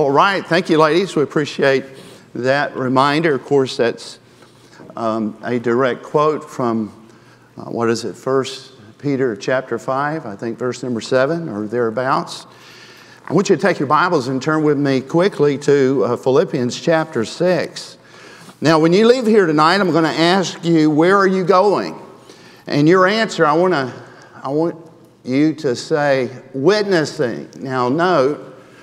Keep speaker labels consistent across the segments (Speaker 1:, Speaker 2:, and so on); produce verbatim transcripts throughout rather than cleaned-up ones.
Speaker 1: All right. Thank you, ladies. We appreciate that reminder. Of course, that's um, a direct quote from, uh, what is it, First Peter chapter five, I think verse number seven or thereabouts. I want you to take your Bibles and turn with me quickly to uh, Philippians chapter six. Now, when you leave here tonight, I'm going to ask you, where are you going? And your answer, I want to, I want you to say, witnessing. Now, note,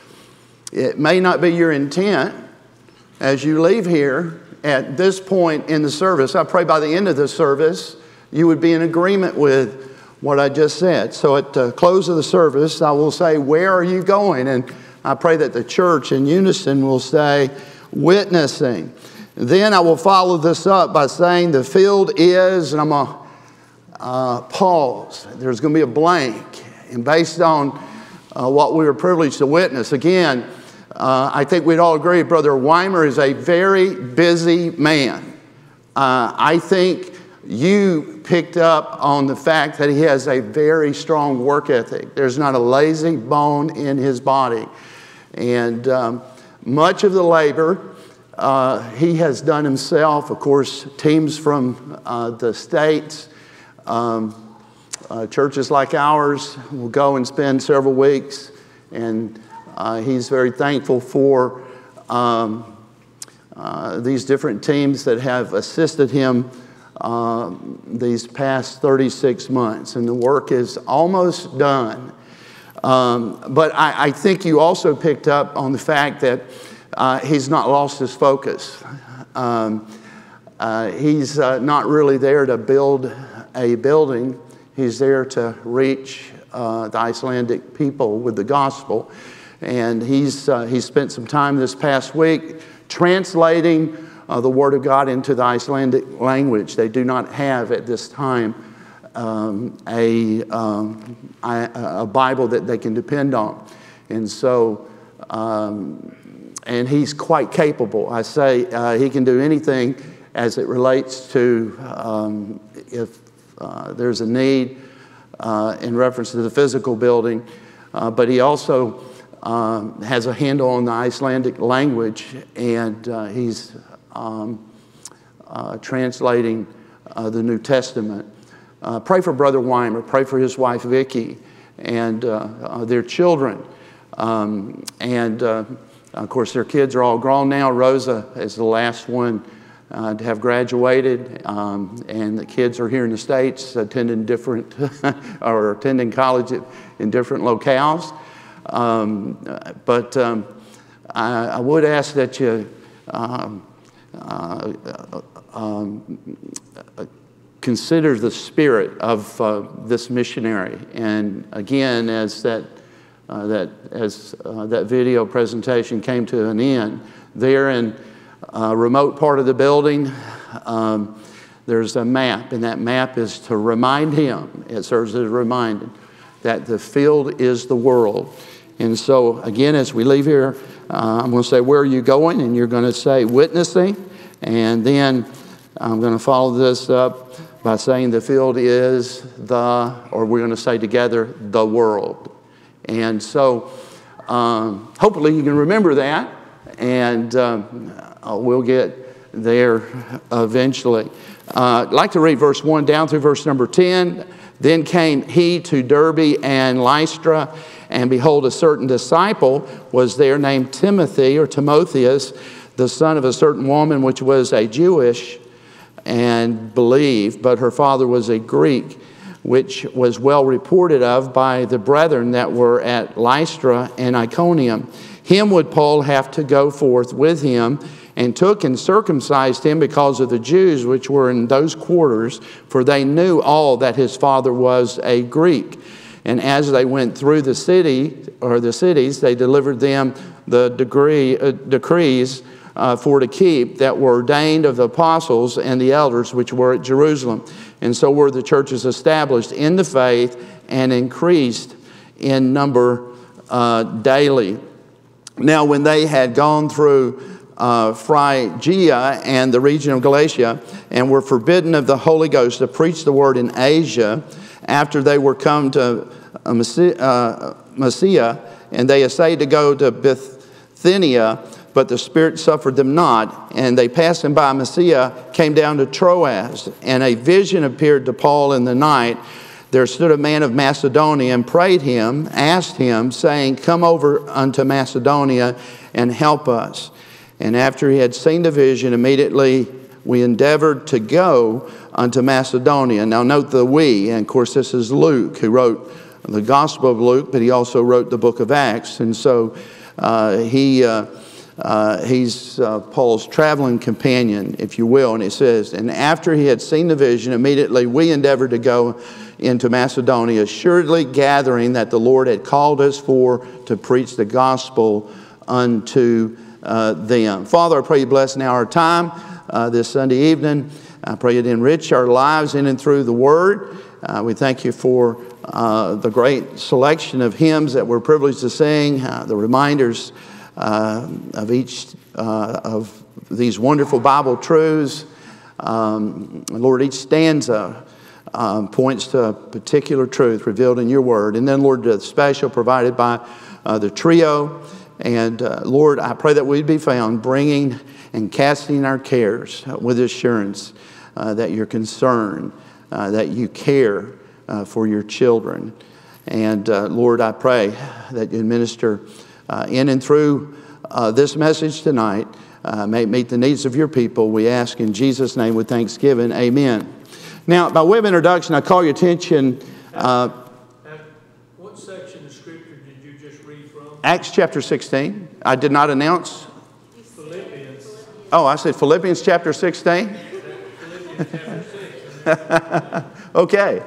Speaker 1: it may not be your intent as you leave here at this point in the service. I pray by the end of the service, you would be in agreement with what I just said. So at the close of the service, I will say, where are you going? And I pray that the church in unison will say, witnessing. Then I will follow this up by saying, the field is, and I'm going to uh, pause. There's going to be a blank. And based on uh, what we were privileged to witness, again, uh, I think we'd all agree, Brother Weimer is a very busy man. Uh, I think you picked up on the fact that he has a very strong work ethic. There's not a lazy bone in his body. And um, much of the labor uh, he has done himself. Of course, teams from uh, the States, um, uh, churches like ours will go and spend several weeks. And uh, he's very thankful for um, uh, these different teams that have assisted him Uh, these past thirty-six months, and the work is almost done. Um, but I, I think you also picked up on the fact that uh, he's not lost his focus. Um, uh, he's uh, not really there to build a building. He's there to reach uh, the Icelandic people with the gospel. And he's, uh, he's spent some time this past week translating Uh, the Word of God into the Icelandic language. They do not have at this time um, a, um, a Bible that they can depend on. And so, um, and he's quite capable. I say uh, he can do anything as it relates to um, if uh, there's a need uh, in reference to the physical building. Uh, but he also um, has a handle on the Icelandic language, and uh, he's Um, uh, translating uh, the New Testament. Uh, pray for Brother Weimer. Pray for his wife Vicky and uh, uh, their children. Um, and uh, of course, their kids are all grown now. Rosa is the last one uh, to have graduated, um, and the kids are here in the States attending different or attending college in different locales. Um, but um, I, I would ask that you. Um, Uh, um, consider the spirit of uh, this missionary, and again, as that uh, that as uh, that video presentation came to an end, there in a remote part of the building, um, there's a map, and that map is to remind him. It serves as a reminder that the field is the world. And so, again, as we leave here, uh, I'm going to say, where are you going? And you're going to say, witnessing. And then I'm going to follow this up by saying the field is the, or we're going to say together, the world. And so, um, hopefully you can remember that. And um, we'll get there eventually. Uh, I'd like to read verse one down through verse number ten. Then came he to Derbe and Lystra, and behold, a certain disciple was there named Timothy, or Timotheus, the son of a certain woman which was a Jewish and believed, but her father was a Greek, which was well reported of by the brethren that were at Lystra and Iconium. Him would Paul have to go forth with him, and took and circumcised him because of the Jews which were in those quarters, for they knew all that his father was a Greek. And as they went through the city, or the cities, they delivered them the degree, uh, decrees uh, for to keep that were ordained of the apostles and the elders which were at Jerusalem. And so were the churches established in the faith and increased in number uh, daily. Now when they had gone through uh, Phrygia and the region of Galatia, and were forbidden of the Holy Ghost to preach the word in Asia, after they were come to uh, Mysia, and they essayed to go to Beth Bithynia, but the Spirit suffered them not. And they passing by Mysia, came down to Troas, and a vision appeared to Paul in the night. There stood a man of Macedonia and prayed him, asked him, saying, Come over unto Macedonia and help us. And after he had seen the vision, immediately we endeavored to go unto Macedonia. Now note the we, and of course this is Luke, who wrote the Gospel of Luke, but he also wrote the book of Acts. And so uh, he... Uh, Uh, he's uh, Paul's traveling companion, if you will. And it says, and after he had seen the vision, immediately we endeavored to go into Macedonia, assuredly gathering that the Lord had called us for to preach the gospel unto uh, them. Father, I pray you bless now our time uh, this Sunday evening. I pray you'd enrich our lives in and through the Word. Uh, we thank you for uh, the great selection of hymns that we're privileged to sing, uh, the reminders Uh, of each uh, of these wonderful Bible truths. Um, Lord, each stanza um, points to a particular truth revealed in your word. And then, Lord, the special provided by uh, the trio. And uh, Lord, I pray that we'd be found bringing and casting our cares with assurance uh, that you're concerned, uh, that you care uh, for your children. And uh, Lord, I pray that you minister Uh, in and through uh, this message tonight, uh, may meet the needs of your people. We ask in Jesus' name with thanksgiving. Amen. Now, by way of introduction, I call your attention. Uh,
Speaker 2: what section of Scripture did you just read from?
Speaker 1: Acts chapter sixteen. I did not announce.
Speaker 2: Philippians.
Speaker 1: Oh, I said Philippians chapter sixteen?
Speaker 2: Philippians chapter six.
Speaker 1: Okay.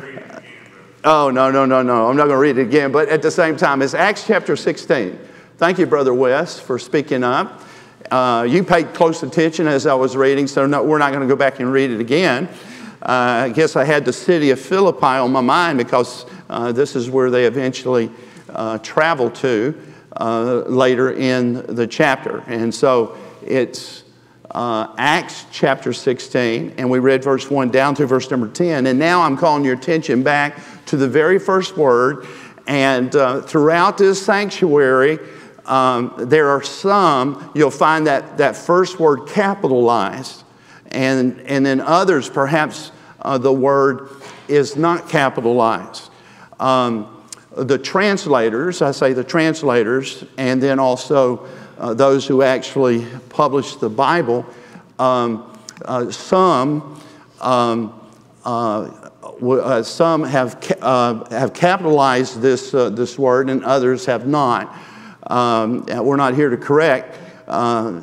Speaker 1: Oh, no, no, no, no. I'm not going to read it again. But at the same time, it's Acts chapter sixteen. Thank you, Brother Wes, for speaking up. Uh, you paid close attention as I was reading, so no, we're not going to go back and read it again. Uh, I guess I had the city of Philippi on my mind because uh, this is where they eventually uh, travel to uh, later in the chapter. And so it's uh, Acts chapter sixteen, and we read verse one down through verse number ten. And now I'm calling your attention back to the very first word. And uh, throughout this sanctuary, um, there are some, you'll find that, that first word capitalized. And, and then others, perhaps uh, the word is not capitalized. Um, the translators, I say the translators, and then also uh, those who actually publish the Bible, um, uh, some um, uh, Uh, some have uh, have capitalized this uh, this word, and others have not. Um, we're not here to correct uh,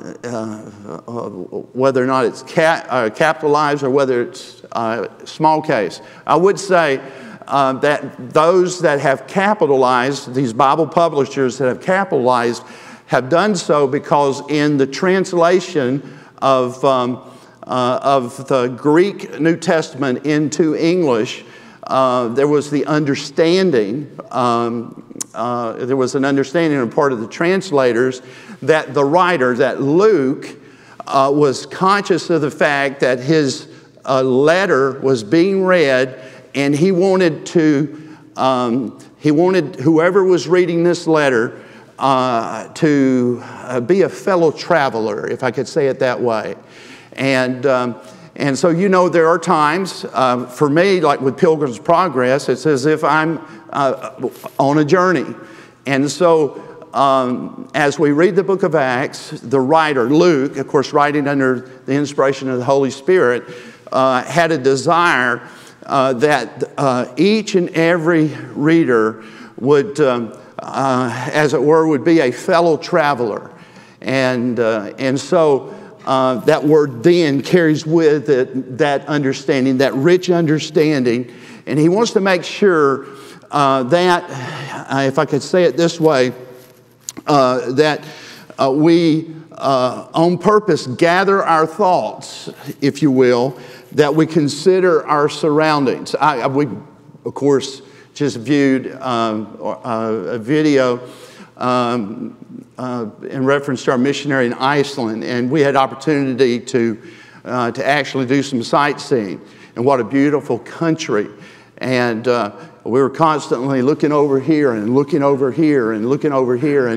Speaker 1: uh, whether or not it's ca uh, capitalized or whether it's uh, small case. I would say uh, that those that have capitalized, these Bible publishers that have capitalized, have done so because in the translation of um, Uh, of the Greek New Testament into English, uh, there was the understanding, um, uh, there was an understanding on the part of the translators that the writer, that Luke, uh, was conscious of the fact that his uh, letter was being read, and he wanted to, um, he wanted whoever was reading this letter uh, to uh, be a fellow traveler, if I could say it that way. And, um, and so, you know, there are times, uh, for me, like with Pilgrim's Progress, it's as if I'm uh, on a journey. And so, um, as we read the book of Acts, the writer, Luke, of course, writing under the inspiration of the Holy Spirit, uh, had a desire uh, that uh, each and every reader would, um, uh, as it were, would be a fellow traveler. And, uh, and so, Uh, that word then carries with it that understanding, that rich understanding. And he wants to make sure uh, that, uh, if I could say it this way, uh, that uh, we uh, on purpose gather our thoughts, if you will, that we consider our surroundings. I, I, we, of course, just viewed um, uh, a video Um, uh, in reference to our missionary in Iceland, and we had opportunity to uh, to actually do some sightseeing. And what a beautiful country! And uh, we were constantly looking over here and looking over here and looking over here, and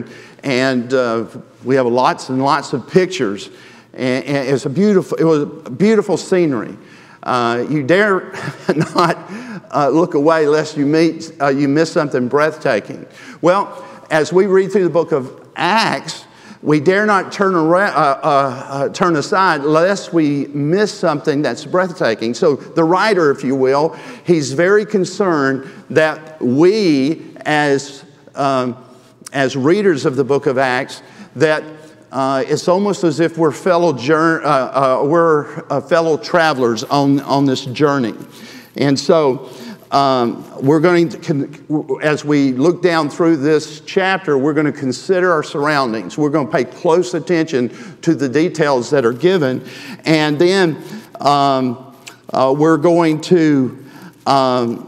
Speaker 1: and uh, we have lots and lots of pictures. And, and it's a beautiful, it was beautiful scenery. Uh, you dare not uh, look away lest you meet, uh, you miss something breathtaking. Well, as we read through the book of Acts, we dare not turn around, uh, uh, uh, turn aside lest we miss something that's breathtaking. So the writer, if you will, he's very concerned that we, as um, as readers of the book of Acts, that uh, it's almost as if we're fellow jour- uh, uh, we're uh, fellow travelers on on this journey, and so. Um, we're going to, as we look down through this chapter, we're going to consider our surroundings. We're going to pay close attention to the details that are given. And then um, uh, we're going to, um,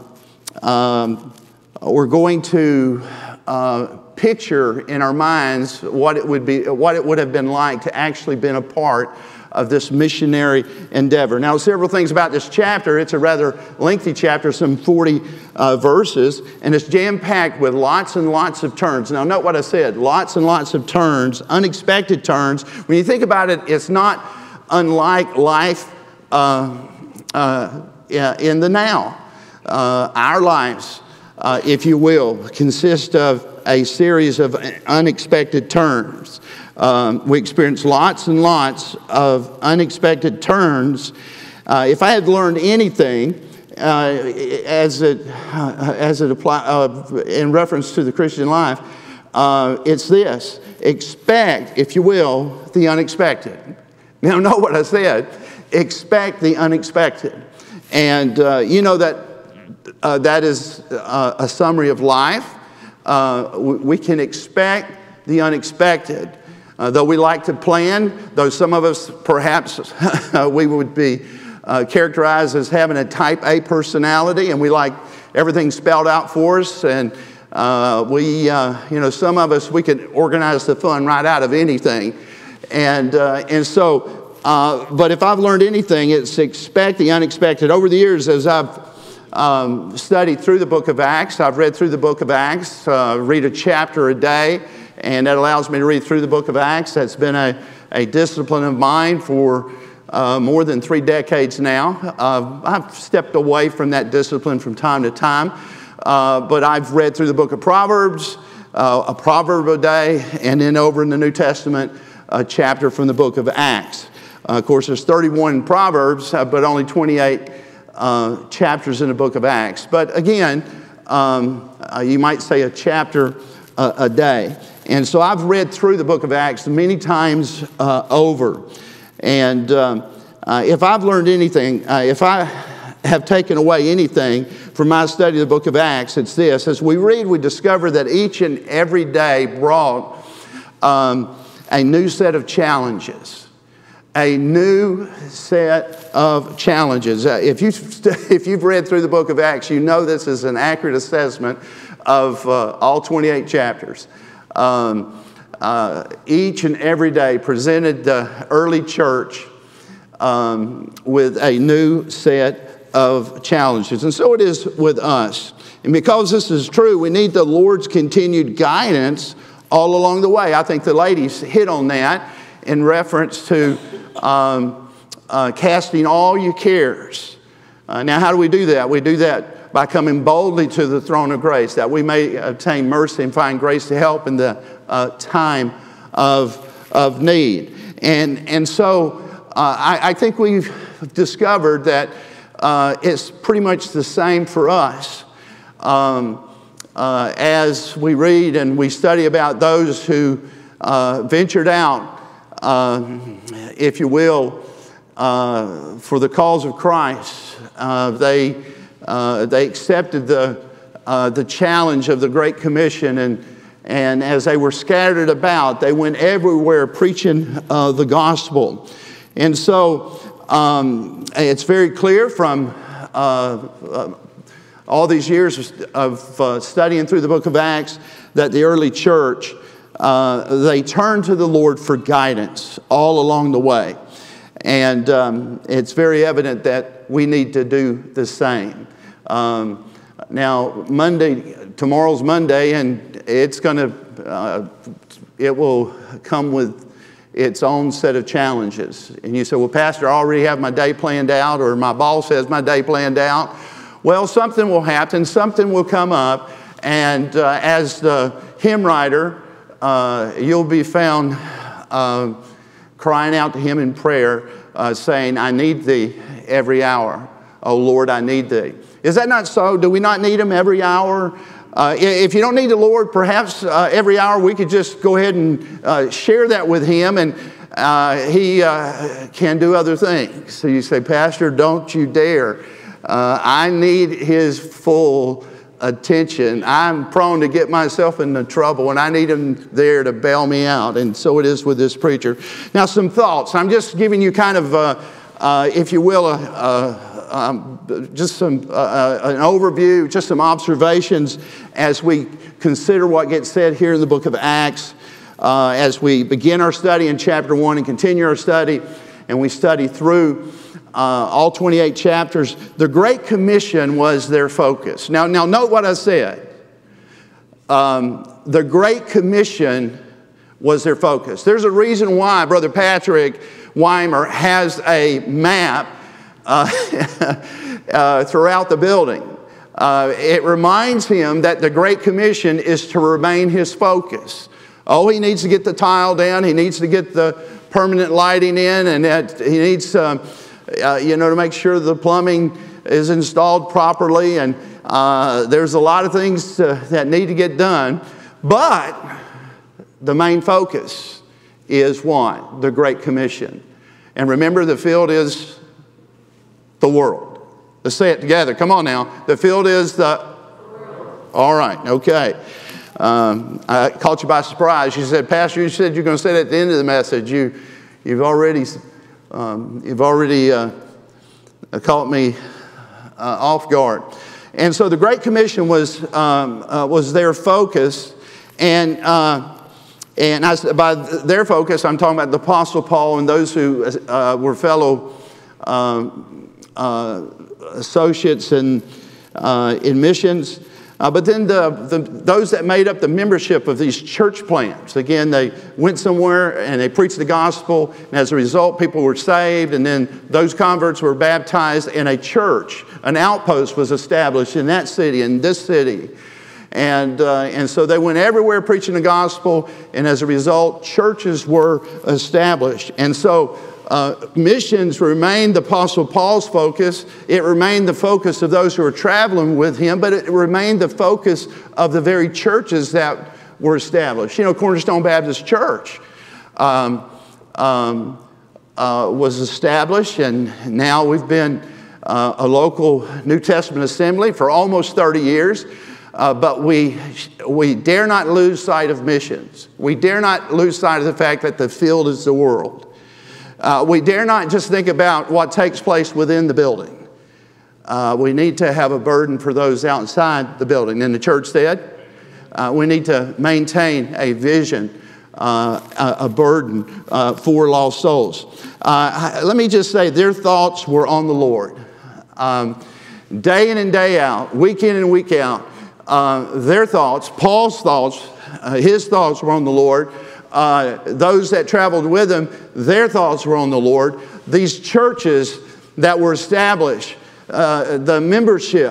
Speaker 1: um, we're going to uh, picture in our minds what it would be, what it would have been like to actually been a part of this missionary endeavor. Now, several things about this chapter. It's a rather lengthy chapter, some forty uh, verses, and it's jam-packed with lots and lots of turns. Now, note what I said, lots and lots of turns, unexpected turns. When you think about it, it's not unlike life uh, uh, in the now. Uh, our lives, uh, if you will, consist of a series of unexpected turns. Um, we experience lots and lots of unexpected turns. Uh, if I had learned anything uh, as it uh, as it apply uh, in reference to the Christian life, uh, it's this: expect, if you will, the unexpected. Now, know what I said: expect the unexpected, and uh, you know that uh, that is uh, a summary of life. Uh, we can expect the unexpected. Uh, though we like to plan, though some of us perhaps we would be uh, characterized as having a type A personality, and we like everything spelled out for us, and uh, we, uh, you know, some of us, we could organize the fun right out of anything. And, uh, and so, uh, but if I've learned anything, it's expect the unexpected. Over the years, as I've um, studied through the book of Acts, I've read through the book of Acts, uh, read a chapter a day, and that allows me to read through the book of Acts. That's been a, a discipline of mine for uh, more than three decades now. Uh, I've stepped away from that discipline from time to time, uh, but I've read through the book of Proverbs, uh, a proverb a day, and then over in the New Testament, a chapter from the book of Acts. Uh, of course, there's thirty-one Proverbs, uh, but only twenty-eight uh, chapters in the book of Acts. But again, um, uh, you might say a chapter uh, a day. And so I've read through the book of Acts many times uh, over. And um, uh, if I've learned anything, uh, if I have taken away anything from my study of the book of Acts, it's this. As we read, we discover that each and every day brought um, a new set of challenges. A new set of challenges. Uh, if, you, if you've read through the book of Acts, you know this is an accurate assessment of uh, all twenty-eight chapters. Um, uh, each and every day presented the early church um, with a new set of challenges. And so it is with us. And because this is true, we need the Lord's continued guidance all along the way. I think the ladies hit on that in reference to um, uh, casting all your cares. Uh, now, how do we do that? We do that by coming boldly to the throne of grace, that we may obtain mercy and find grace to help in the uh, time of, of need. And, and so uh, I, I think we've discovered that uh, it's pretty much the same for us. Um, uh, as we read and we study about those who uh, ventured out, uh, if you will, uh, for the cause of Christ, uh, they Uh, they accepted the, uh, the challenge of the Great Commission, and, and as they were scattered about, they went everywhere preaching uh, the gospel. And so um, it's very clear from uh, uh, all these years of uh, studying through the book of Acts that the early church, uh, they turned to the Lord for guidance all along the way. And um, it's very evident that we need to do the same. Um, now, Monday, tomorrow's Monday, and it's going to, uh, it will come with its own set of challenges. And you say, well, Pastor, I already have my day planned out, or my boss has my day planned out. Well, something will happen, something will come up, and uh, as the hymn writer, uh, you'll be found uh, crying out to Him in prayer, uh, saying, I need Thee every hour. Oh, Lord, I need Thee. Is that not so? Do we not need Him every hour? Uh, if you don't need the Lord, perhaps uh, every hour we could just go ahead and uh, share that with Him, and uh, He uh, can do other things. So you say, Pastor, don't you dare. Uh, I need His full attention. I'm prone to get myself into trouble, and I need Him there to bail me out. And so it is with this preacher. Now, some thoughts. I'm just giving you kind of, uh, uh, if you will, a, a Um, just some uh, an overview, just some observations as we consider what gets said here in the book of Acts, uh, as we begin our study in chapter one and continue our study, and we study through uh, all twenty-eight chapters. The Great Commission was their focus. Now, now note what I said. Um, the Great Commission was their focus. There's a reason why Brother Patrick Weimer has a map Uh, uh, throughout the building. Uh, it reminds him that the Great Commission is to remain his focus. Oh, he needs to get the tile down. He needs to get the permanent lighting in, and that he needs, um, uh, you know, to make sure the plumbing is installed properly. And uh, there's a lot of things uh, that need to get done. But the main focus is what? The Great Commission. And remember, the field is the world. Let's say it together. Come on now. The field is the world. All right. Okay. Um, I caught you by surprise. You said, Pastor, you said you're going to say that at the end of the message. You, you've already, um, you've already uh, caught me uh, off guard. And so the Great Commission was um, uh, was their focus, and uh, and I, by their focus, I'm talking about the Apostle Paul and those who uh, were fellow Um, Uh, associates in, uh, in missions. Uh, but then the, the, those that made up the membership of these church plants, again, they went somewhere and they preached the gospel, and as a result, people were saved, and then those converts were baptized, and a church, an outpost was established in that city, in this city. And, uh, and so they went everywhere preaching the gospel, and as a result, churches were established. And so Uh, missions remained the Apostle Paul's focus. It remained the focus of those who were traveling with him, but it remained the focus of the very churches that were established. You know, Cornerstone Baptist Church um, um, uh, was established, and now we've been uh, a local New Testament assembly for almost thirty years. Uh, but we, we dare not lose sight of missions. We dare not lose sight of the fact that the field is the world. Uh, we dare not just think about what takes place within the building. Uh, we need to have a burden for those outside the building. And the church said, uh, we need to maintain a vision, uh, a, a burden uh, for lost souls. Uh, let me just say, their thoughts were on the Lord. Um, day in and day out, week in and week out, uh, their thoughts, Paul's thoughts, uh, his thoughts were on the Lord. Uh, those that traveled with him, their thoughts were on the Lord. These churches that were established, uh, the membership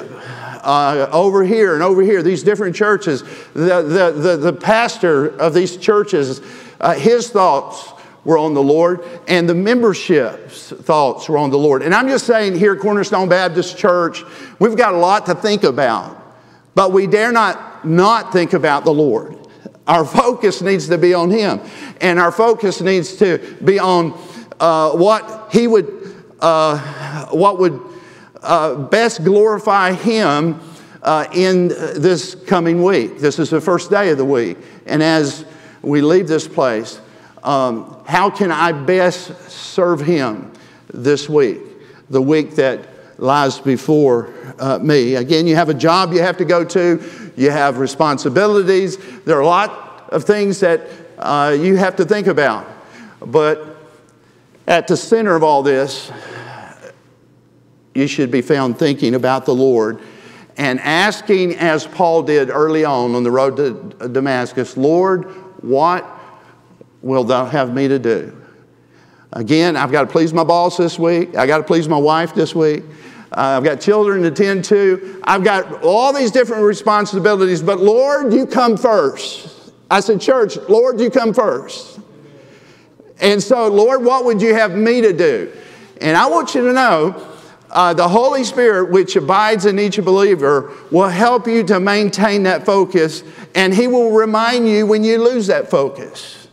Speaker 1: uh, over here and over here, these different churches, the, the, the, the pastor of these churches, uh, his thoughts were on the Lord, and the membership's thoughts were on the Lord. And I'm just saying here at Cornerstone Baptist Church, we've got a lot to think about, but we dare not not think about the Lord. Our focus needs to be on Him. And our focus needs to be on uh, what He would, uh, what would uh, best glorify Him uh, in this coming week. This is the first day of the week. And as we leave this place, um, how can I best serve Him this week? The week that lies before uh, me. Again, you have a job you have to go to. You have responsibilities. There are a lot of things that uh, you have to think about. But at the center of all this, you should be found thinking about the Lord and asking, as Paul did early on on the road to Damascus, Lord, what wilt thou have me to do? Again, I've got to please my boss this week. I've got to please my wife this week. Uh, I've got children to tend to. I've got all these different responsibilities, but Lord, you come first. I said, church, Lord, you come first. And so, Lord, what would you have me to do? And I want you to know, uh, the Holy Spirit, which abides in each believer, will help you to maintain that focus, and He will remind you when you lose that focus.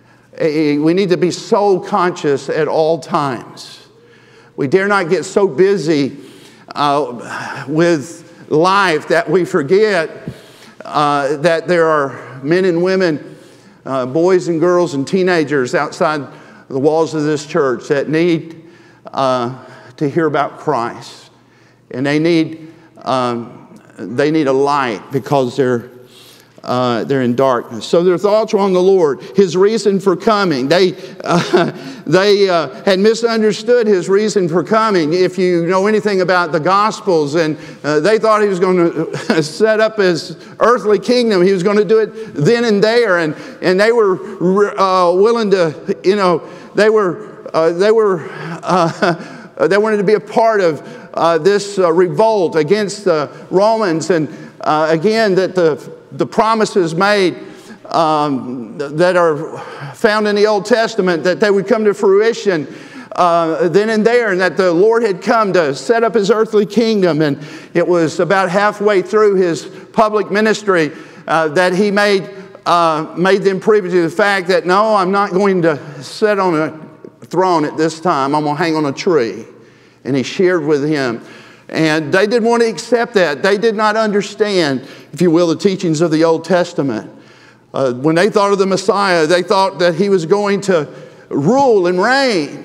Speaker 1: We need to be soul conscious at all times. We dare not get so busy uh, with life that we forget uh, that there are men and women, uh, boys and girls and teenagers outside the walls of this church that need uh, to hear about Christ. And they need, um, they need a light because they're Uh, they're in darkness. So their thoughts were on the Lord, His reason for coming. They, uh, they uh, had misunderstood His reason for coming. If you know anything about the Gospels, and uh, they thought He was going to set up His earthly kingdom. He was going to do it then and there, and and they were uh, willing to, you know, they were uh, they were uh, they wanted to be a part of uh, this uh, revolt against the Romans, and uh, again that the The promises made um, that are found in the Old Testament, that they would come to fruition uh, then and there, and that the Lord had come to set up His earthly kingdom. And it was about halfway through His public ministry uh, that He made, uh, made them privy to the fact that, no, I'm not going to sit on a throne at this time. I'm going to hang on a tree. And He shared with Him. And they didn't want to accept that. They did not understand, if you will, the teachings of the Old Testament. Uh, when they thought of the Messiah, they thought that He was going to rule and reign.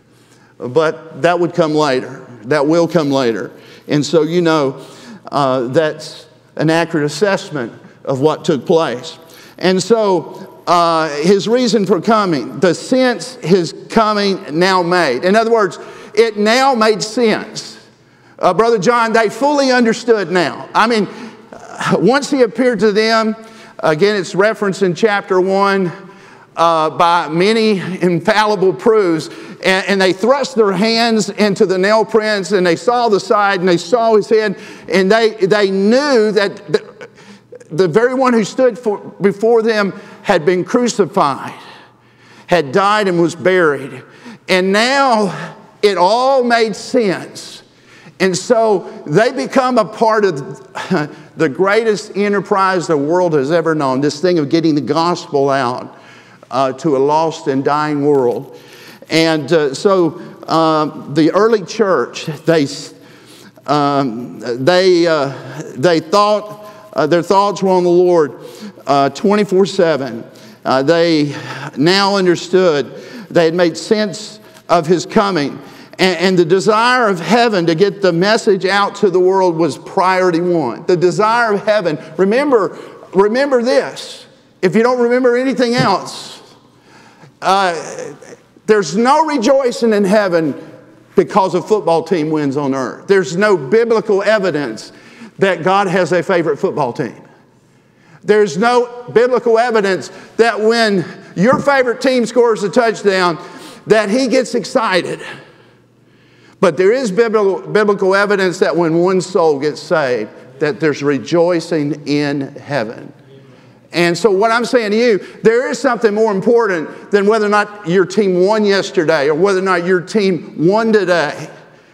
Speaker 1: But that would come later. That will come later. And so, you know, uh, that's an accurate assessment of what took place. And so, uh, His reason for coming, the sense His coming now made. In other words, it now made sense. Uh, Brother John, they fully understood now. I mean, once He appeared to them, again, it's referenced in chapter one uh, by many infallible proofs, and, and they thrust their hands into the nail prints, and they saw the side, and they saw His head, and they, they knew that the, the very one who stood for, before them had been crucified, had died and was buried. And now it all made sense. And so they become a part of the greatest enterprise the world has ever known, this thing of getting the gospel out uh, to a lost and dying world. And uh, so uh, the early church, they, um, they, uh, they thought, uh, their thoughts were on the Lord uh, twenty-four seven. Uh, they now understood, they had made sense of His coming. And the desire of heaven to get the message out to the world was priority one. The desire of heaven. Remember, remember this. If you don't remember anything else, uh, there's no rejoicing in heaven because a football team wins on earth. There's no biblical evidence that God has a favorite football team. There's no biblical evidence that when your favorite team scores a touchdown, that He gets excited. But there is biblical evidence that when one soul gets saved, that there's rejoicing in heaven. And so what I'm saying to you, there is something more important than whether or not your team won yesterday or whether or not your team won today.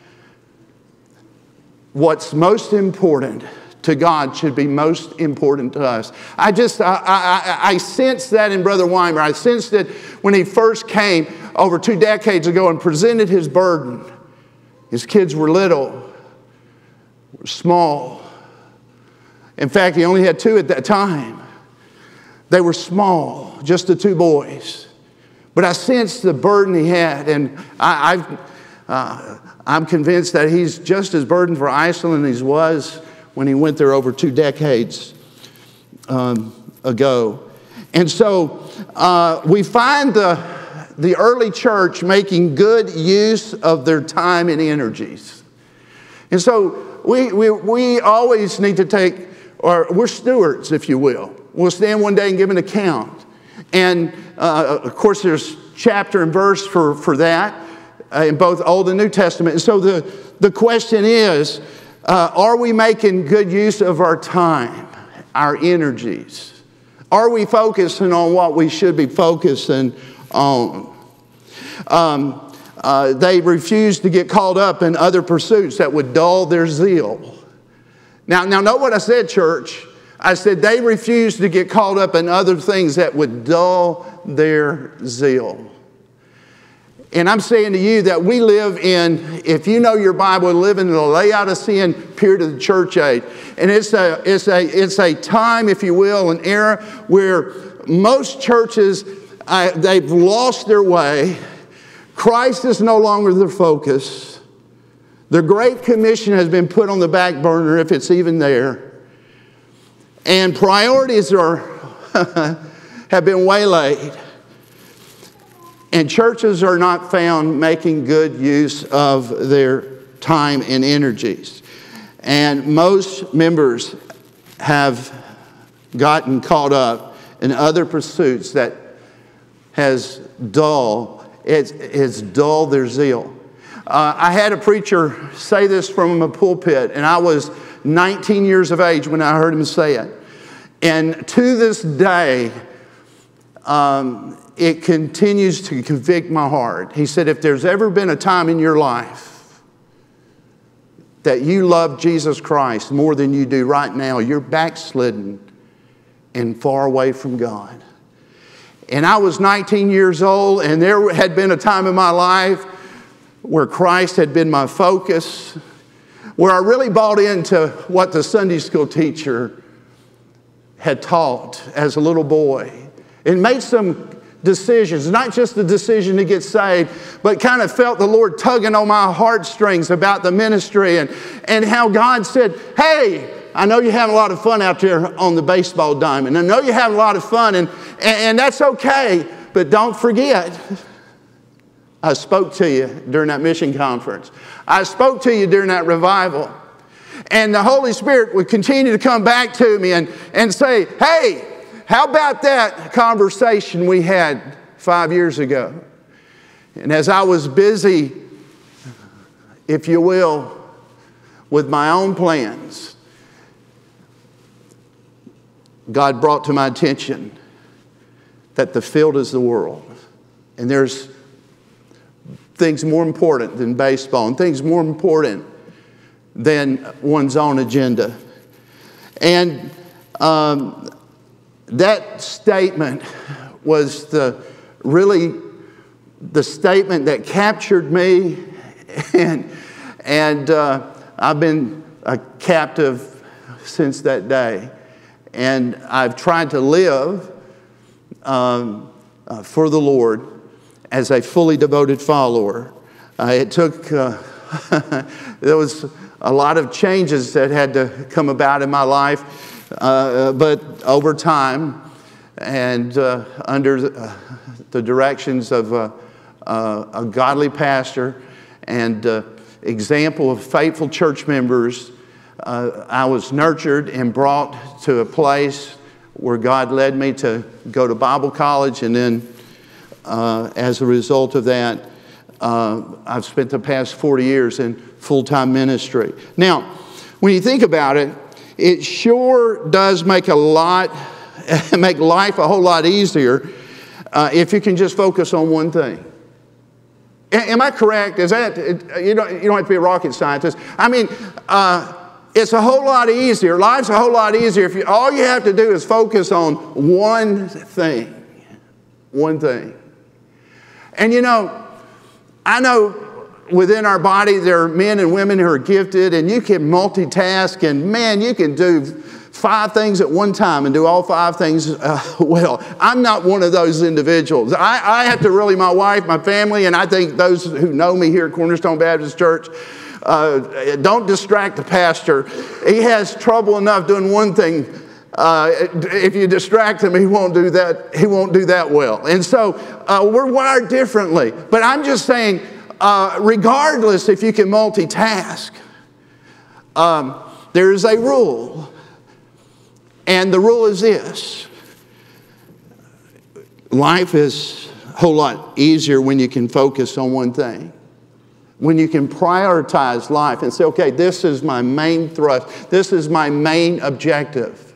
Speaker 1: What's most important to God should be most important to us. I just, I, I, I sensed that in Brother Weimer. I sensed it when he first came over two decades ago and presented his burden. His kids were little, were small. In fact, he only had two at that time. They were small, just the two boys. But I sensed the burden he had, and I, I've, uh, I'm convinced that he's just as burdened for Iceland as he was when he went there over two decades um, ago. And so uh, we find the the early church making good use of their time and energies. And so we, we, we always need to take, or we're stewards, if you will. We'll stand one day and give an account. And uh, of course, there's chapter and verse for, for that uh, in both Old and New Testament. And so the, the question is, uh, are we making good use of our time, our energies? Are we focusing on what we should be focusing on? Um, uh, they refused to get caught up in other pursuits that would dull their zeal. Now, now note what I said, church. I said they refused to get caught up in other things that would dull their zeal. And I'm saying to you that we live in, if you know your Bible, live in the Laodicean period of the church age. And it's a, it's a, it's a time, if you will, an era where most churches, uh, they've lost their way. Christ is no longer their focus. The Great Commission has been put on the back burner, if it's even there. And priorities are have been waylaid. And churches are not found making good use of their time and energies. And most members have gotten caught up in other pursuits that has dull, it's, it's dulled their zeal. Uh, I had a preacher say this from a pulpit, and I was nineteen years of age when I heard him say it. And to this day, um, it continues to convict my heart. He said, if there's ever been a time in your life that you love Jesus Christ more than you do right now, you're backslidden and far away from God. And I was nineteen years old, and there had been a time in my life where Christ had been my focus, where I really bought into what the Sunday school teacher had taught as a little boy, and made some decisions, not just the decision to get saved, but kind of felt the Lord tugging on my heartstrings about the ministry, and, and how God said, hey, I know you're having a lot of fun out there on the baseball diamond. I know you're having a lot of fun, and, and, and that's okay, but don't forget, I spoke to you during that mission conference. I spoke to you during that revival. And the Holy Spirit would continue to come back to me and, and say, hey, how about that conversation we had five years ago? And as I was busy, if you will, with my own plans, God brought to my attention that the field is the world. And there's things more important than baseball, and things more important than one's own agenda. And um, that statement was the really the statement that captured me, and and uh, I've been a captive since that day. And I've tried to live um, uh, for the Lord as a fully devoted follower. Uh, it took uh, there was a lot of changes that had to come about in my life, uh, but over time, and uh, under uh, the directions of uh, uh, a godly pastor and uh, example of faithful church members, uh, I was nurtured and brought to a place where God led me to go to Bible college, and then uh, as a result of that, uh, I've spent the past forty years in full-time ministry. Now, when you think about it, it sure does make a lot, make life a whole lot easier uh, if you can just focus on one thing. A- am I correct? Is that, you don't, you don't have to be a rocket scientist. I mean, uh, it's a whole lot easier. Life's a whole lot easier if you, all you have to do is focus on one thing. One thing. And you know, I know within our body there are men and women who are gifted, and you can multitask, and man, you can do five things at one time and do all five things uh, well. I'm not one of those individuals. I, I have to really, my wife, my family, and I think those who know me here at Cornerstone Baptist Church, uh, don't distract the pastor. He has trouble enough doing one thing. Uh, if you distract him, he won't do that. He won't do that well. And so uh, we're wired differently. But I'm just saying, uh, regardless if you can multitask, um, there is a rule. And the rule is this. life is a whole lot easier when you can focus on one thing. When you can prioritize life and say, okay, this is my main thrust. This is my main objective.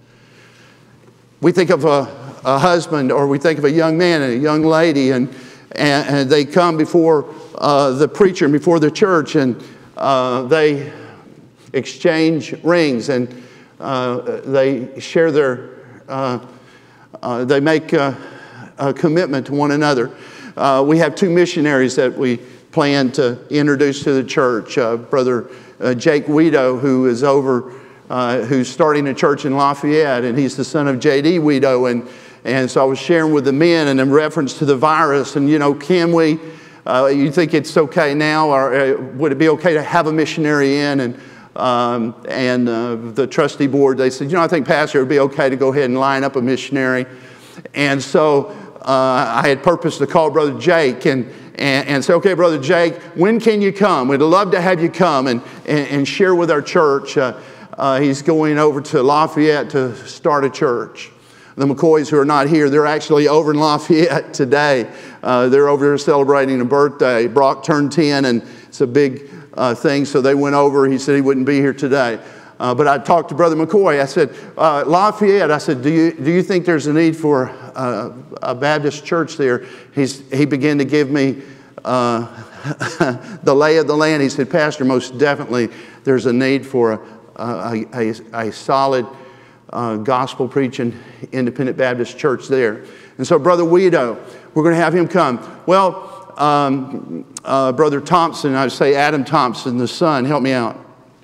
Speaker 1: We think of a, a husband, or we think of a young man and a young lady, and, and, and they come before uh, the preacher and before the church, and uh, they exchange rings, and uh, they share their, uh, uh, they make a, a commitment to one another. Uh, we have two missionaries that we plan to introduce to the church. Uh, Brother uh, Jake Weedo, who is over, uh, who's starting a church in Lafayette, and he's the son of J D Weedo. And, and so I was sharing with the men, and in reference to the virus, and you know, can we, uh, you think it's okay now, or uh, would it be okay to have a missionary in? And, um, and uh, the trustee board, they said, you know, I think, Pastor, it would be okay to go ahead and line up a missionary. And so uh, I had purposed to call Brother Jake, and And, and say, okay, Brother Jake, when can you come? We'd love to have you come and, and, and share with our church. Uh, uh, he's going over to Lafayette to start a church. The McCoys, who are not here, they're actually over in Lafayette today. Uh, they're over here celebrating a birthday. Brock turned ten, and it's a big uh, thing, so they went over. He said he wouldn't be here today. Uh, but I talked to Brother McCoy. I said, uh, Lafayette, I said, do you, do you think there's a need for uh, a Baptist church there? He's, he began to give me uh, the lay of the land. He said, Pastor, most definitely there's a need for a, a, a, a solid uh, gospel-preaching independent Baptist church there. And so Brother Weedo, we're going to have him come. Well, um, uh, Brother Thompson, I would say Adam Thompson, the son, help me out.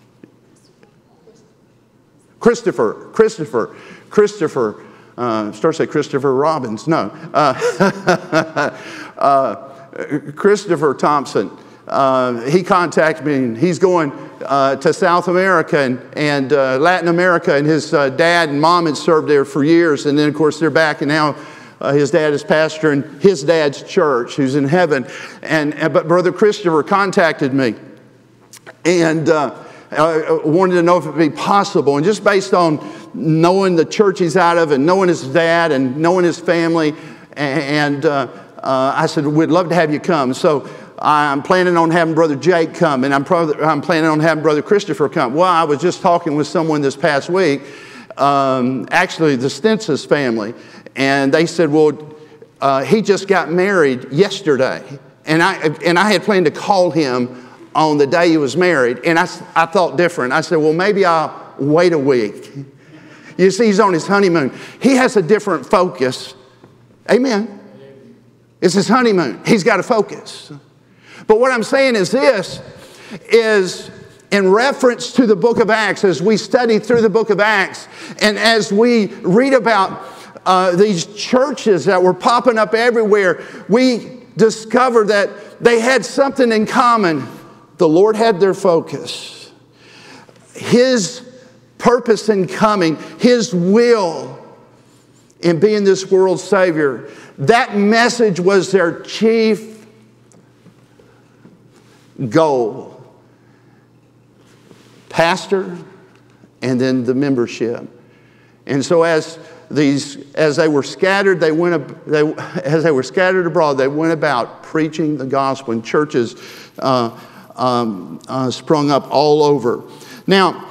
Speaker 1: Christopher, Christopher, Christopher, uh, starts like Christopher Robbins, no. Uh, uh, Christopher Thompson, uh, he contacted me, and he's going uh, to South America and, and uh, Latin America, and his uh, dad and mom had served there for years, and then of course they're back, and now uh, his dad is pastoring his dad's church, who's in heaven. And, and but Brother Christopher contacted me, and uh, I wanted to know if it would be possible. And just based on knowing the church he's out of, and knowing his dad, and knowing his family, and uh, uh, I said, we'd love to have you come. So I'm planning on having Brother Jake come, and I'm, pro- I'm planning on having Brother Christopher come. Well, I was just talking with someone this past week, um, actually the Stensis family, and they said, well, uh, he just got married yesterday, and I, and I had planned to call him on the day he was married, and I, I thought different. I said, well, maybe I'll wait a week. You see, he's on his honeymoon. He has a different focus. Amen. It's his honeymoon. He's got to focus. But what I'm saying is this, is in reference to the book of Acts, as we study through the book of Acts, and as we read about uh, these churches that were popping up everywhere, we discover that they had something in common. The Lord had their focus. His purpose in coming, His will in being this world's Savior. That message was their chief goal. Pastor, and then the membership. And so as these, as they were scattered, they went. They, as they were scattered abroad, they went about preaching the gospel, and churches Uh, Um, uh, sprung up all over. Now,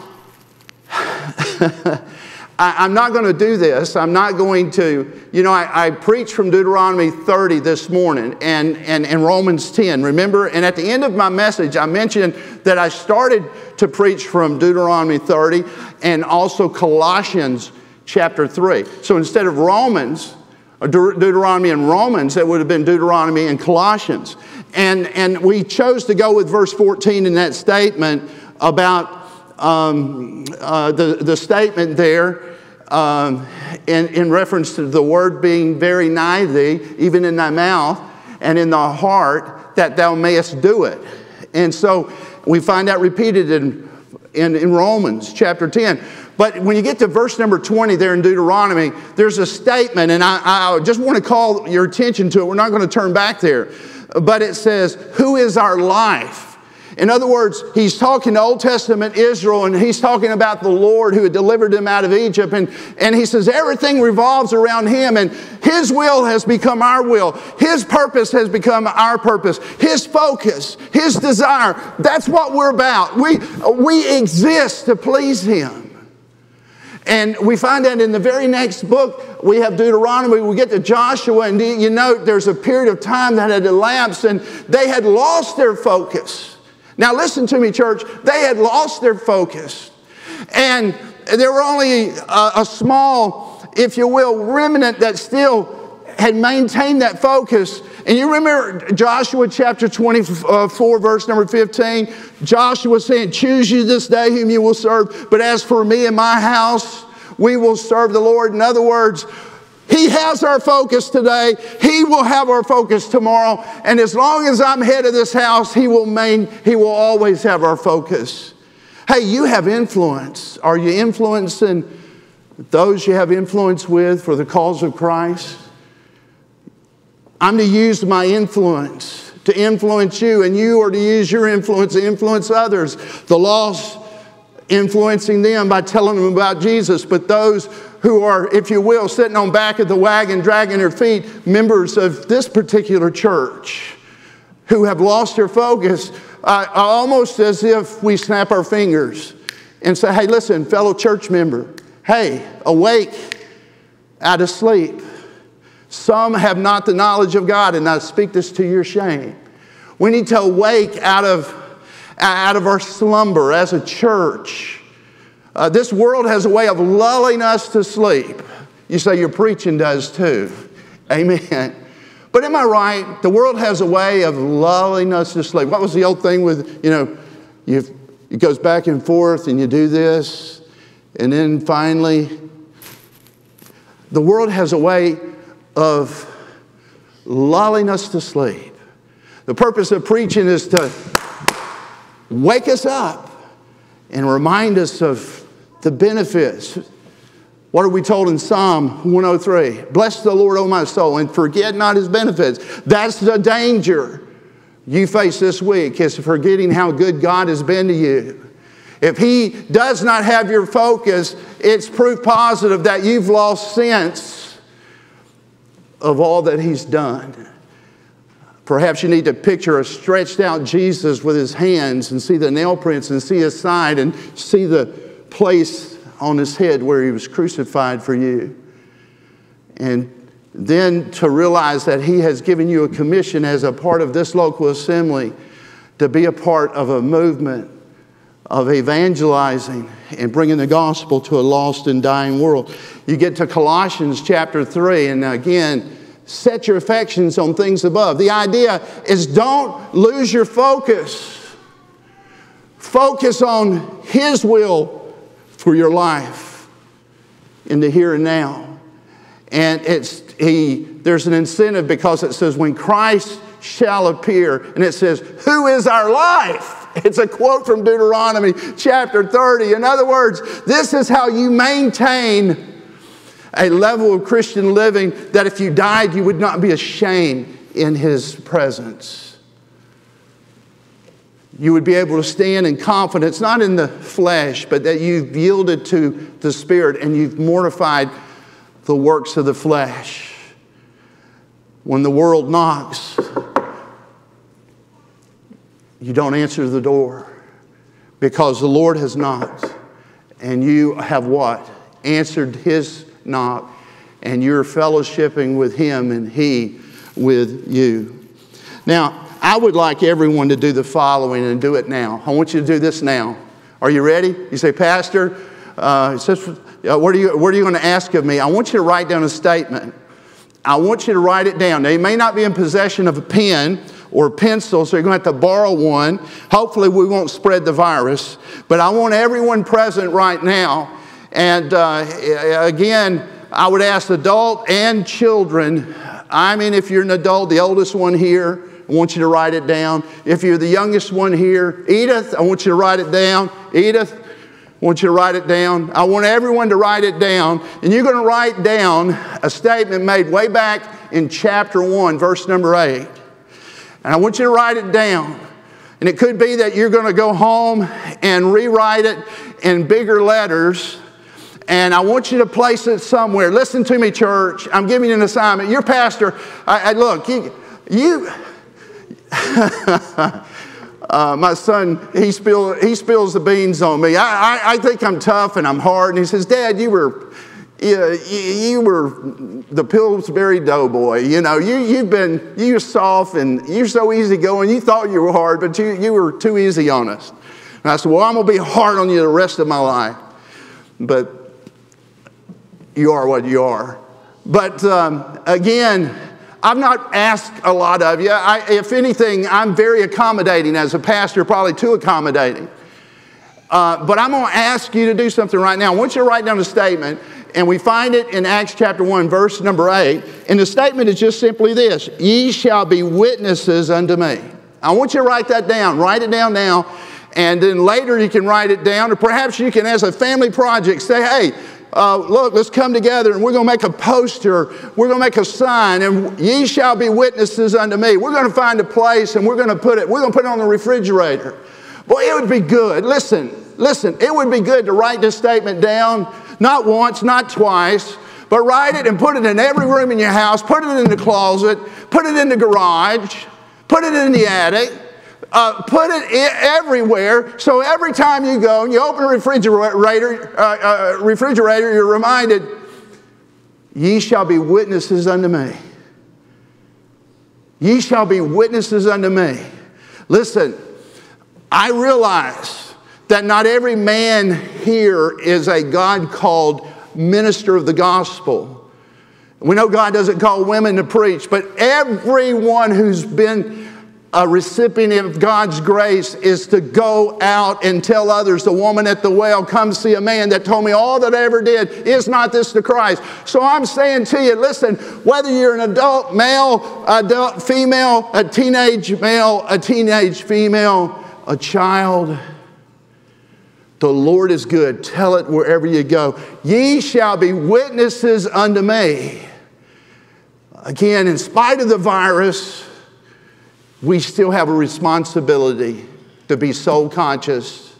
Speaker 1: I, I'm not going to do this. I'm not going to, you know, I, I preached from Deuteronomy thirty this morning and, and, and Romans ten, remember? And at the end of my message, I mentioned that I started to preach from Deuteronomy thirty and also Colossians chapter three. So instead of Romans, or De- Deuteronomy and Romans, it would have been Deuteronomy and Colossians. And, and we chose to go with verse fourteen in that statement about um, uh, the, the statement there um, in, in reference to the word being very nigh thee, even in thy mouth and in thy heart, that thou mayest do it. And so we find that repeated in, in, in Romans chapter ten. But when you get to verse number twenty there in Deuteronomy, there's a statement, and I, I just want to call your attention to it. We're not going to turn back there. But it says, who is our life? In other words, he's talking to Old Testament Israel, and he's talking about the Lord who had delivered them out of Egypt. And, and he says everything revolves around him, and his will has become our will. His purpose has become our purpose. His focus, his desire, that's what we're about. We, we exist to please him. And we find that in the very next book, we have Deuteronomy, we get to Joshua, and you note there's a period of time that had elapsed, and they had lost their focus. Now listen to me, church. They had lost their focus. And there were only a, a small, if you will, remnant that still had maintained that focus. And you remember Joshua chapter twenty-four, verse number fifteen. Joshua saying, choose you this day whom you will serve. But as for me and my house, we will serve the Lord. In other words, he has our focus today. He will have our focus tomorrow. And as long as I'm head of this house, he will main, he will always have our focus. Hey, you have influence. Are you influencing those you have influence with for the cause of Christ? I'm to use my influence to influence you, and you are to use your influence to influence others. The lost, influencing them by telling them about Jesus, but those who are, if you will, sitting on back of the wagon, dragging their feet, members of this particular church who have lost their focus, uh, almost as if we snap our fingers and say, hey, listen, fellow church member, hey, awake out of sleep. Some have not the knowledge of God, and I speak this to your shame. We need to awake out of, out of our slumber as a church. Uh, this world has a way of lulling us to sleep. You say your preaching does too. Amen. But am I right? The world has a way of lulling us to sleep. What was the old thing with, you know, you, it goes back and forth and you do this, and then finally, the world has a way of lulling us to sleep. The purpose of preaching is to wake us up and remind us of the benefits. What are we told in Psalm one oh three? Bless the Lord, O my soul, and forget not his benefits. That's the danger you face this week, is forgetting how good God has been to you. If he does not have your focus, it's proof positive that you've lost sense of all that he's done. Perhaps you need to picture a stretched out Jesus with his hands and see the nail prints and see his side and see the place on his head where he was crucified for you. And then to realize that he has given you a commission as a part of this local assembly to be a part of a movement of evangelizing and bringing the gospel to a lost and dying world. You get to Colossians chapter three, and again, set your affections on things above. The idea is don't lose your focus. Focus on his will for your life in the here and now. And it's he. There's an incentive because it says, when Christ shall appear, and it says, who is our life? It's a quote from Deuteronomy chapter thirty. In other words, this is how you maintain a level of Christian living that if you died, you would not be ashamed in his presence. You would be able to stand in confidence, not in the flesh, but that you've yielded to the Spirit and you've mortified the works of the flesh. When the world knocks, you don't answer the door because the Lord has knocked, and you have what? Answered his knock, and you're fellowshipping with him and he with you. Now, I would like everyone to do the following and do it now. I want you to do this now. Are you ready? You say, Pastor, uh, it says, uh, what are you, what are you going to ask of me? I want you to write down a statement. I want you to write it down. Now, you may not be in possession of a pen or a pencil, so you're going to have to borrow one. Hopefully, we won't spread the virus. But I want everyone present right now. And uh, again, I would ask adult and children. I mean, if you're an adult, the oldest one here, I want you to write it down. If you're the youngest one here, Edith, I want you to write it down. Edith, I want you to write it down. I want everyone to write it down. And you're going to write down a statement made way back in chapter one, verse number eight. And I want you to write it down. And it could be that you're going to go home and rewrite it in bigger letters. And I want you to place it somewhere. Listen to me, church. I'm giving you an assignment. Your pastor, I, I look, you, you uh, my son, he, spill, he spills the beans on me. I, I, I think I'm tough and I'm hard. And he says, Dad, you were, you, you were the Pillsbury Doughboy. You know, you, you've been, you're soft and you're so easygoing. You thought you were hard, but you, you were too easy on us. And I said, well, I'm going to be hard on you the rest of my life. But you are what you are. But um, again, I've not asked a lot of you. I, if anything, I'm very accommodating as a pastor, probably too accommodating. Uh, but I'm going to ask you to do something right now. I want you to write down a statement, and we find it in Acts chapter one, verse number eight. And the statement is just simply this: ye shall be witnesses unto me. I want you to write that down. Write it down now. And then later you can write it down. Or perhaps you can, as a family project, say, hey, Uh, look, let's come together and we're going to make a poster. We're going to make a sign, and ye shall be witnesses unto me. We're going to find a place and we're going to put it, we're going to put it on the refrigerator. Boy, it would be good. Listen, listen, it would be good to write this statement down, not once, not twice, but write it and put it in every room in your house. Put it in the closet. Put it in the garage. Put it in the attic. Uh, put it everywhere, so every time you go and you open a refrigerator, uh, uh, refrigerator, you're reminded, ye shall be witnesses unto me. Ye shall be witnesses unto me. Listen, I realize that not every man here is a God-called minister of the gospel. We know God doesn't call women to preach, but everyone who's been a recipient of God's grace is to go out and tell others. The woman at the well, come see a man that told me all that I ever did. Is not this the Christ? So I'm saying to you, listen, whether you're an adult male, adult female, a teenage male, a teenage female, a child, the Lord is good. Tell it wherever you go. Ye shall be witnesses unto me. Again, in spite of the virus, we still have a responsibility to be soul conscious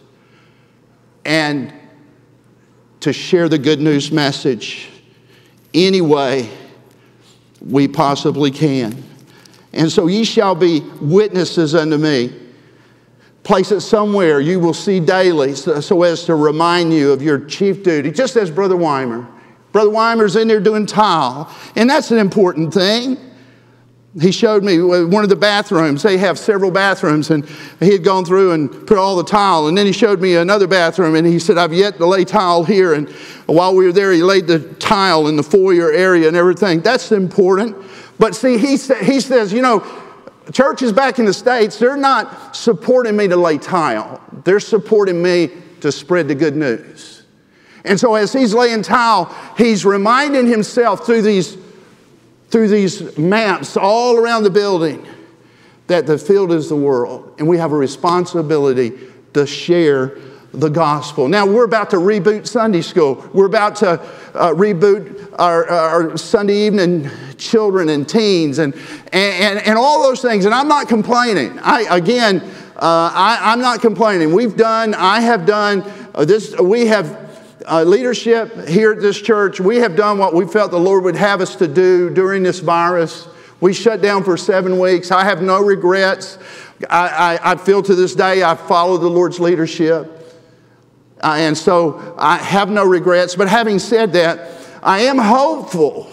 Speaker 1: and to share the good news message any way we possibly can. And so ye shall be witnesses unto me. Place it somewhere you will see daily so, so as to remind you of your chief duty, just as Brother Weimer. Brother Weimer's in there doing tile, and that's an important thing. He showed me one of the bathrooms. They have several bathrooms, and he had gone through and put all the tile. And then he showed me another bathroom, and he said, I've yet to lay tile here. And while we were there, he laid the tile in the foyer area and everything. That's important. But see, he, sa- he says, you know, churches back in the States, they're not supporting me to lay tile. They're supporting me to spread the good news. And so as he's laying tile, he's reminding himself through these through these maps all around the building that the field is the world, and we have a responsibility to share the gospel. Now, we're about to reboot Sunday school. We're about to uh, reboot our, our Sunday evening children and teens and, and, and all those things, and I'm not complaining. I, again, uh, I, I'm not complaining. We've done, I have done, uh, this. we have Uh, leadership here at this church, we have done what we felt the Lord would have us to do during this virus. We shut down for seven weeks. I have no regrets. I, I, I feel to this day I follow the Lord's leadership. Uh, and so I have no regrets. But having said that, I am hopeful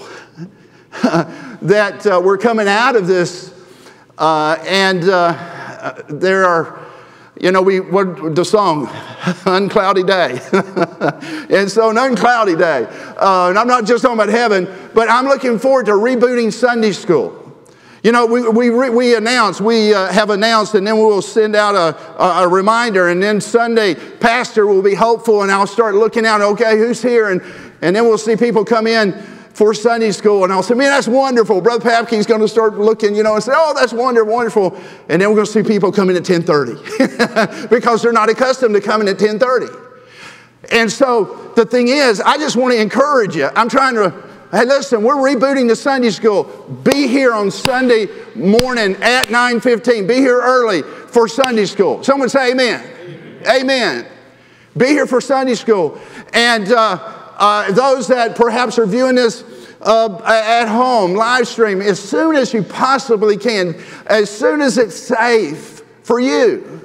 Speaker 1: that uh, we're coming out of this uh, and uh, there are You know, we what the song, Uncloudy Day. And so an uncloudy day. Uh, and I'm not just talking about heaven, but I'm looking forward to rebooting Sunday school. You know, we we we announce, we uh, have announced, and then we will send out a, a, a reminder. And then Sunday, pastor will be hopeful, and I'll start looking out, okay, who's here? And, and then we'll see people come in for Sunday school, and I'll say, man, that's wonderful. Brother Papke's going to start looking, you know, and say, oh, that's wonderful, wonderful. And then we're going to see people coming at ten thirty because they're not accustomed to coming at ten thirty. And so the thing is, I just want to encourage you. I'm trying to Hey, listen, we're rebooting the Sunday school. Be here on Sunday morning at nine fifteen. Be here early for Sunday school. Someone say amen. Amen. Amen. Be here for Sunday school. And uh, uh, those that perhaps are viewing this uh, at home, live stream, as soon as you possibly can, as soon as it's safe for you,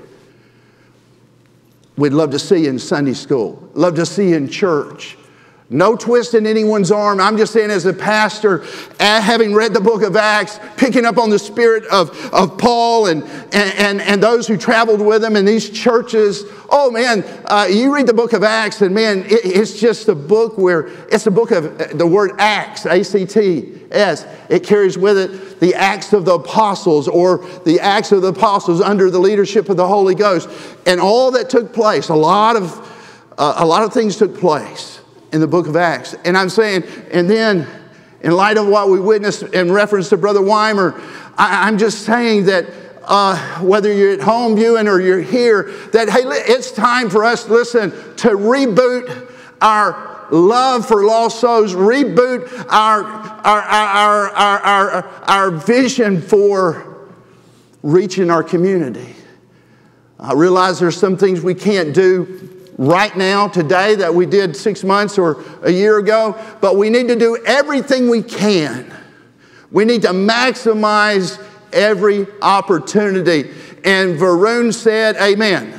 Speaker 1: we'd love to see you in Sunday school. Love to see you in church. No twisting anyone's arm. I'm just saying as a pastor, having read the book of Acts, picking up on the spirit of, of Paul and, and, and those who traveled with him in these churches. Oh man, uh, you read the book of Acts and man, it, it's just a book where, it's a book of the word Acts, A C T S. It carries with it the Acts of the Apostles, or the Acts of the Apostles under the leadership of the Holy Ghost. And all that took place, a lot of, uh, a lot of things took place in the book of Acts. And I'm saying, and then in light of what we witnessed in reference to Brother Weimer, I, I'm just saying that uh, whether you're at home viewing or you're here, that hey, it's time for us, listen, to reboot our love for lost souls, reboot our, our, our, our, our, our vision for reaching our community. I realize there's some things we can't do right now, today, that we did six months or a year ago, but we need to do everything we can. We need to maximize every opportunity. And Varun said, amen.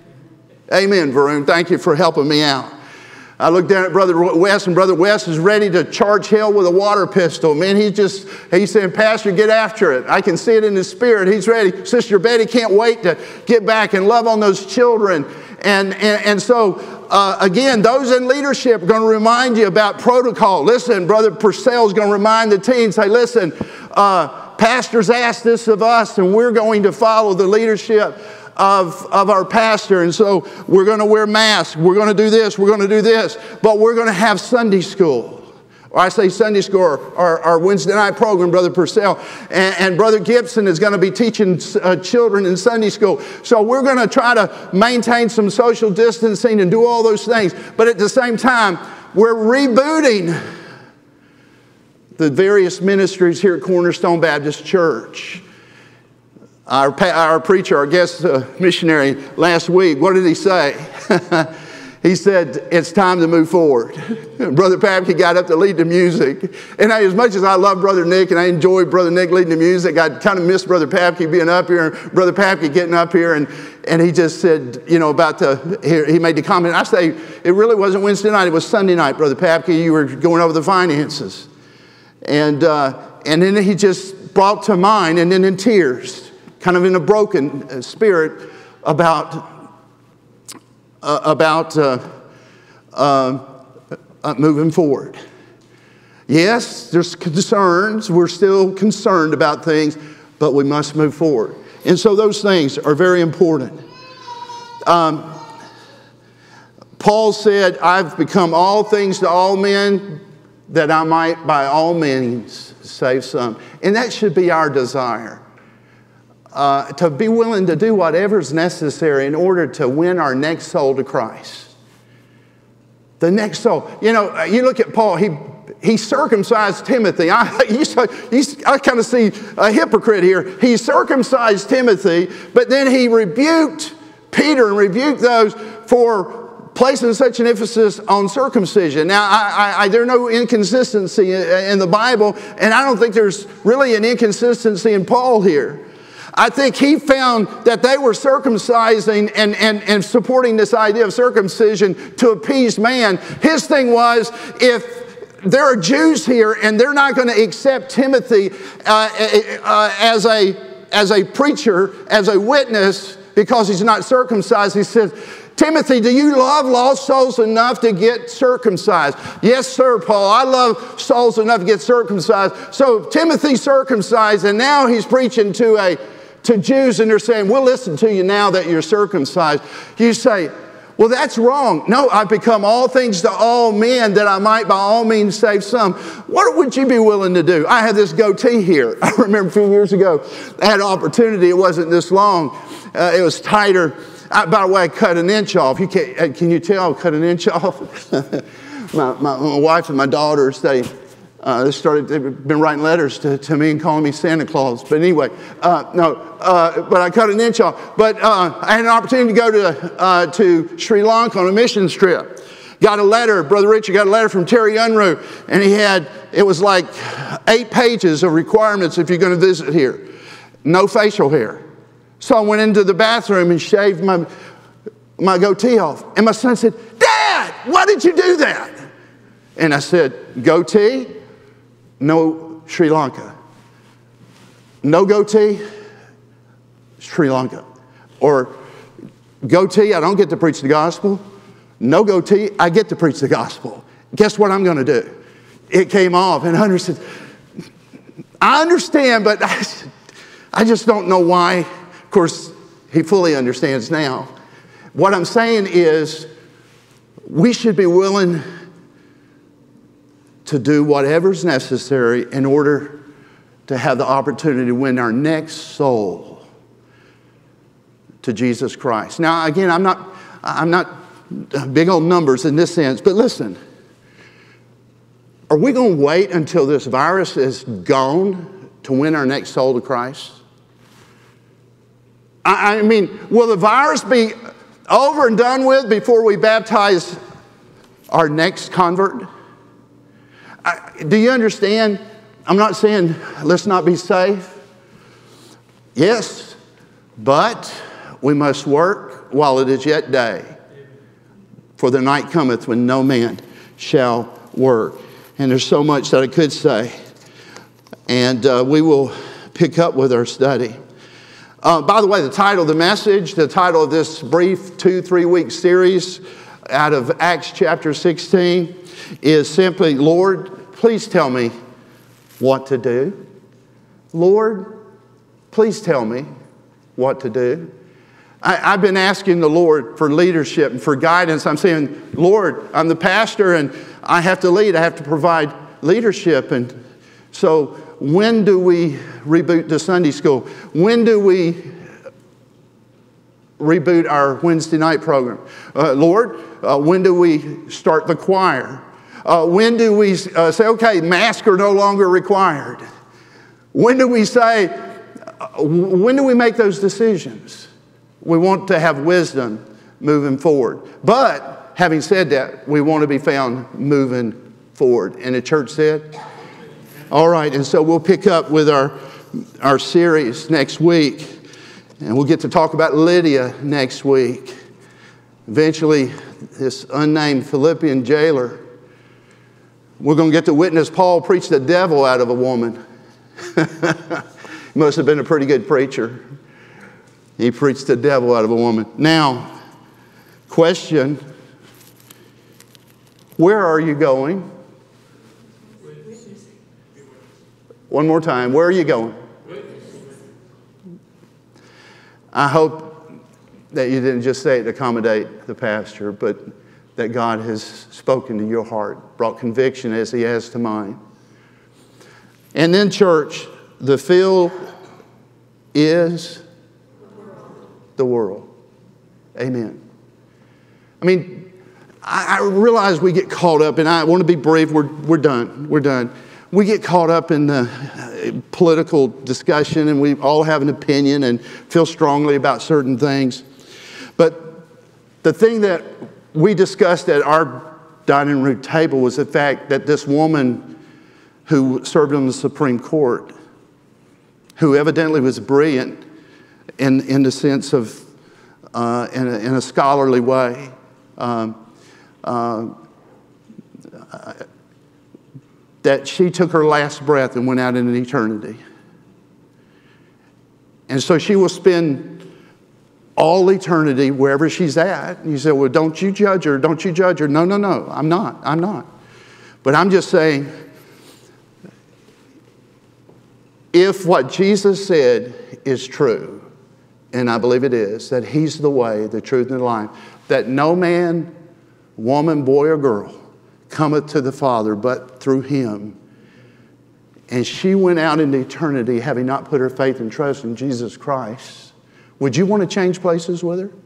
Speaker 1: Amen, Varun. Thank you for helping me out. I looked down at Brother West, and Brother West is ready to charge hell with a water pistol. Man, he's just, he's saying, Pastor, get after it. I can see it in his spirit. He's ready. Sister Betty can't wait to get back and love on those children. And, and, and so, uh, again, those in leadership are going to remind you about protocol. Listen, Brother Purcell is going to remind the teens, hey, listen, uh, pastors asked this of us, and we're going to follow the leadership of, of our pastor. And so we're going to wear masks. We're going to do this. We're going to do this. But we're going to have Sunday school. Or I say Sunday school, or our, our Wednesday night program, Brother Purcell. And, and Brother Gibson is going to be teaching uh, children in Sunday school. So we're going to try to maintain some social distancing and do all those things. But at the same time, we're rebooting the various ministries here at Cornerstone Baptist Church. Our, our preacher, our guest uh, missionary last week, what did he say? He said, it's time to move forward. Brother Papke got up to lead the music. And I, as much as I love Brother Nick and I enjoyed Brother Nick leading the music, I kind of missed Brother Papke being up here and Brother Papke getting up here. And, and he just said, you know, about the, he, he made the comment. I say, it really wasn't Wednesday night, it was Sunday night, Brother Papke. You were going over the finances. And, uh, and then he just brought to mind, and then in tears, kind of in a broken spirit, about Uh, about uh, uh, uh, moving forward. Yes, there's concerns. We're still concerned about things, but we must move forward. And so those things are very important. Um, Paul said, I've become all things to all men that I might by all means save some. And that should be our desire. Uh, to be willing to do whatever is necessary in order to win our next soul to Christ. The next soul. You know, you look at Paul, he, he circumcised Timothy. I, you, you, I kind of see a hypocrite here. He circumcised Timothy, but then he rebuked Peter and rebuked those for placing such an emphasis on circumcision. Now, I, I, there's no inconsistency in the Bible, and I don't think there's really an inconsistency in Paul here. I think he found that they were circumcising and, and, and supporting this idea of circumcision to appease man. His thing was, if there are Jews here and they're not going to accept Timothy uh, uh, as, a, as a preacher, as a witness, because he's not circumcised, he says, Timothy, do you love lost souls enough to get circumcised? Yes, sir, Paul. I love souls enough to get circumcised. So Timothy's circumcised, and now he's preaching to a to Jews, and they're saying, we'll listen to you now that you're circumcised. You say, well, that's wrong. No, I've become all things to all men that I might by all means save some. What would you be willing to do? I had this goatee here. I remember a few years ago, I had an opportunity. It wasn't this long. Uh, it was tighter. I, by the way, I cut an inch off. You can't, can you tell I cut an inch off? my, my, my wife and my daughters, they, Uh, they started, they've been writing letters to, to me and calling me Santa Claus. But anyway, uh, no, uh, but I cut an inch off. But uh, I had an opportunity to go to, uh, to Sri Lanka on a missions trip. Got a letter, Brother Richard got a letter from Terry Unruh, and he had, it was like eight pages of requirements if you're going to visit here. No facial hair. So I went into the bathroom and shaved my, my goatee off. And my son said, Dad, why did you do that? And I said, goatee? No Sri Lanka. No goatee, Sri Lanka. Or goatee, I don't get to preach the gospel. No goatee, I get to preach the gospel. Guess what I'm going to do? It came off, and Hunter said, I understand, but I, I just don't know why. Of course, he fully understands now. What I'm saying is, we should be willing to do whatever's necessary in order to have the opportunity to win our next soul to Jesus Christ. Now, again, I'm not, I'm not big on numbers in this sense, but listen, are we going to wait until this virus is gone to win our next soul to Christ? I, I mean, will the virus be over and done with before we baptize our next convert? I, do you understand? I'm not saying let's not be safe. Yes, but we must work while it is yet day. For the night cometh when no man shall work. And there's so much that I could say. And uh, we will pick up with our study. Uh, by the way, the title of the message, the title of this brief two, three week series out of Acts chapter sixteen is simply, Lord, please tell me what to do. Lord, please tell me what to do. I, I've been asking the Lord for leadership and for guidance. I'm saying, Lord, I'm the pastor and I have to lead. I have to provide leadership. And so when do we reboot the Sunday school? When do we reboot our Wednesday night program? Uh, Lord, uh, when do we start the choir? Uh, when do we uh, say, okay, masks are no longer required? When do we say, uh, when do we make those decisions? We want to have wisdom moving forward. But having said that, we want to be found moving forward. And the church said, all right, and so we'll pick up with our, our series next week. And we'll get to talk about Lydia next week. Eventually, this unnamed Philippian jailer. We're going to get to witness Paul preach the devil out of a woman. He must have been a pretty good preacher. He preached the devil out of a woman. Now, question, where are you going? One more time, where are you going? I hope that you didn't just say it to accommodate the pastor, but that God has spoken to your heart, brought conviction as He has to mine. And then, church, the field is the world. Amen. I mean, I, I realize we get caught up, and I want to be brief. We're, we're done. We're done. We get caught up in the political discussion, and we all have an opinion and feel strongly about certain things. But the thing that we discussed at our dining room table was the fact that this woman who served on the Supreme Court, who evidently was brilliant in, in the sense of, uh, in, a, in a scholarly way, um, uh, that she took her last breath and went out into eternity. And so she will spend all eternity wherever she's at. And you say, well, don't you judge her, don't you judge her. No, no, no, I'm not, I'm not. But I'm just saying, if what Jesus said is true, and I believe it is, that He's the way, the truth, and the life, that no man, woman, boy, or girl cometh to the Father but through Him. And she went out into eternity having not put her faith and trust in Jesus Christ. Would you want to change places with her?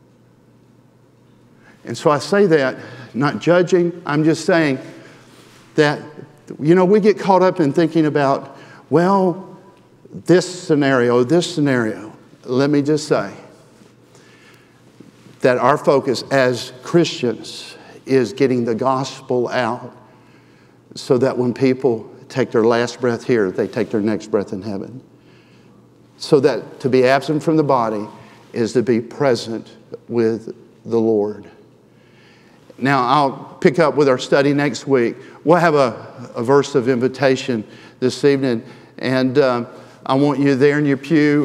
Speaker 1: And so I say that, not judging, I'm just saying, that, you know, we get caught up in thinking about, well, this scenario, this scenario. Let me just say that our focus as Christians is getting the gospel out so that when people take their last breath here, they take their next breath in heaven. So that to be absent from the body is to be present with the Lord. Now, I'll pick up with our study next week. We'll have a, a verse of invitation this evening, and uh, I want you there in your pew.